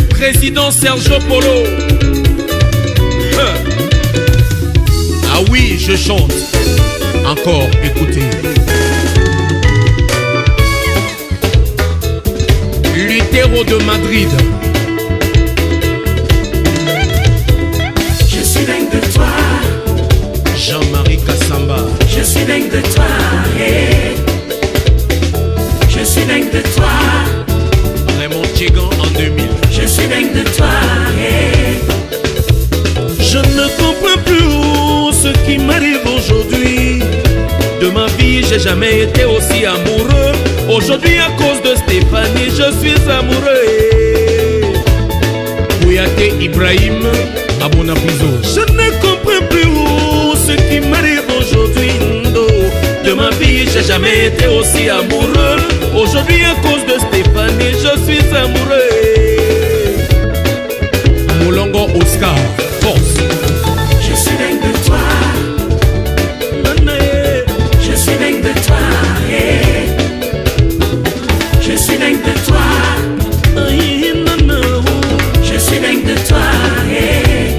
le président Sergio Polo. Ah oui, je chante. Encore, écoutez. Lutero de Madrid. Je suis dingue de toi. Jean-Marie Kassamba. Je suis dingue de toi. Hey. Je suis dingue de toi. Raymond Tchegan en 2000. Je suis dingue de toi. Hey. Je ne comprends plus ce qui m'arrive aujourd'hui. De ma vie, j'ai jamais été aussi amoureux. Aujourd'hui, à cause de Stéphanie, je suis amoureux. Kouyaté Ibrahim, Abona Pizo. Je ne comprends plus ce qui m'arrive aujourd'hui. De ma vie, j'ai jamais été aussi amoureux. Aujourd'hui, à cause de Stéphanie, je suis amoureux. Moulongo Oscar, force. Je suis dingue de toi. Je suis dingue de toi. Hey. Je suis dingue de toi. Je suis dingue de toi. Hey.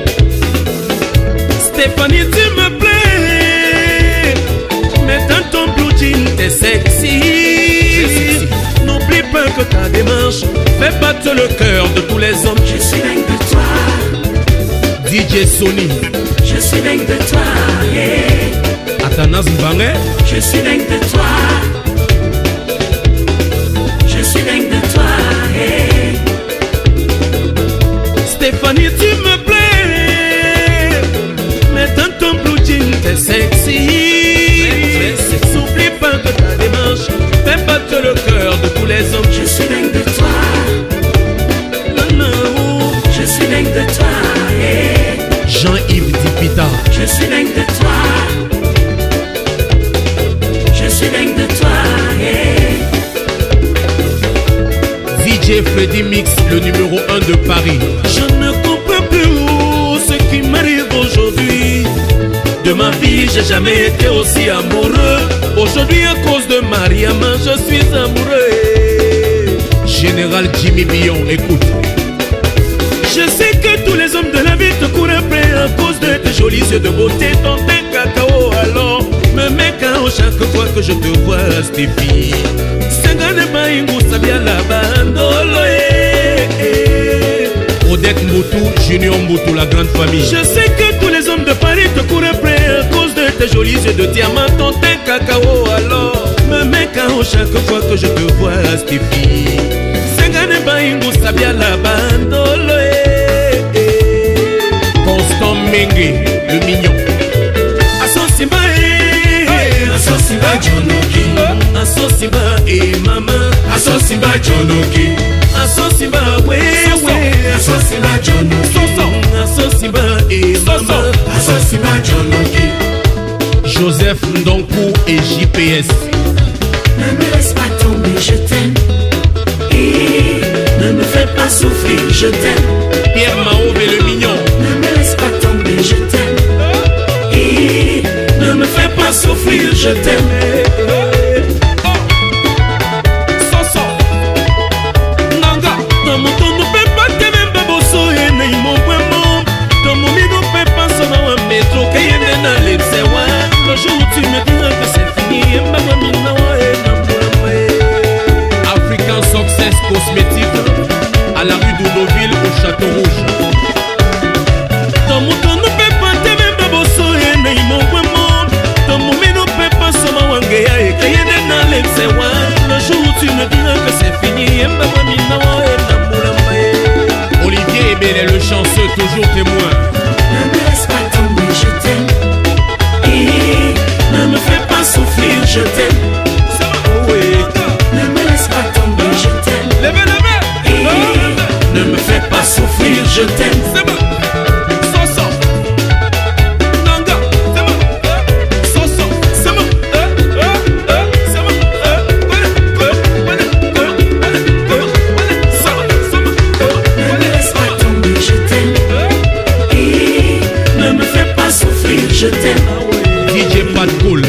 Stéphanie, tu me plais. Mais dans ton blue jean, t'es sexy. N'oublie pas que ta démarche fait battre le cœur de tous les hommes. Je suis dingue de toi. DJ Sony. Je suis dingue de toi. Hey. Atanas Mbangé. Je suis dingue de toi. Je suis dingue de toi. Hey. Stéphanie, tu me plais. Mais dans ton blue jean, t'es sexy. N'oublie pas que ta démarche fait battre le cœur de tous les hommes. Je suis dingue de toi. Je suis dingue de toi. Hey. Jean-Yves Dipita. Je suis dingue de toi. Je suis dingue de toi. Hey. DJ Freddy Mix, le numéro 1 de Paris. Je ne comprends plus ce qui m'arrive aujourd'hui. De ma vie, j'ai jamais été aussi amoureux. Aujourd'hui, à cause de Mariama, je suis amoureux. Général Jimmy Billon, écoute. Je sais que tous les hommes de la vie te courent après à cause de tes jolis yeux de beauté, ton teint cacao. Alors me mets KO chaque fois que je te vois, Stéphie. Sengane Baingu Sabia la bandolo. Odette Mboutou, Junior Mboutou, la grande famille. Je sais que tous les hommes de Paris te courent après à cause de tes jolis yeux de diamant, ton teint cacao. Alors me mets KO chaque fois que je te vois, Stéphie. Sengane Baingu Sabia la bandolo. Constant Mengue, le mignon. Asosimba Asosimba Jonoki. Asosimba mama. Asosimba Jonoki. Asosimba Asosimba Jonoki. Asosimba mama. Asosimba Jonoki. Joseph Ndonkou et JPS. Ne me laisse pas tomber, je t'aime. Et ne me fais pas souffrir, je t'aime. Pierre Mahobe, le mignon. Ne me laisse pas tomber, je t'aime. Et ne me fais pas souffrir, je t'aime. Soso Nanga. Dans mon temps, nous peut pas t'aimer, baboso, et n'est mon point mot. Dans mon lit, nous peut pas s'en avoir un métro. Qu'il y ait dans les sewa. Le jour où tu me diras que c'est fini, et ma mamie n'a African Success Cosmétique, à la rue d'Oudoville, au Château Rouge. Dans mon temps, nous peut pas t'aimer, baboso, et n'est mon point mot. Dans mon lit, nous peut pas s'en avoir un gaya, et qu'il y ait dans les sewa. Le jour où tu me diras que c'est fini, et ma mamie n'a Olivier Ebele, le chanceux, toujours témoin. Ne me laisse pas tomber, je t'aime. Et ne me fais pas souffrir, je t'aime. Ne me laisse pas tomber, je t'aime. Et ne me fais pas souffrir, je t'aime. je t'aime. DJ Pat Cool.